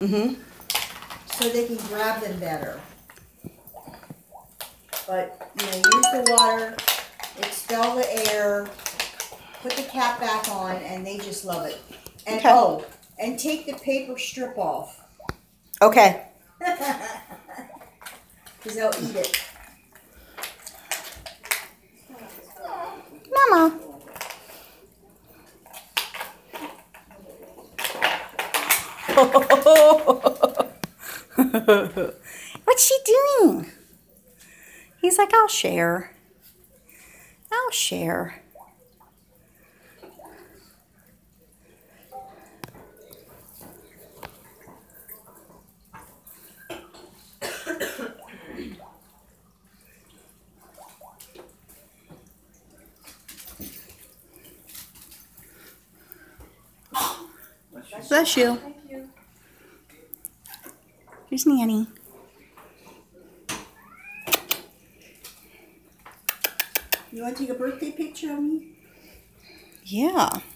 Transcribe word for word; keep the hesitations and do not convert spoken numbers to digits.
Mm-hmm. So they can grab them better. But, you know, use the water, expel the air, put the cap back on, and they just love it. And Okay. oh, and take the paper strip off. Okay. Because they'll eat it. Mama. What's she doing? He's like, I'll share. I'll share. Bless you. Thank you. Here's Nanny. You want to take a birthday picture of me? Yeah.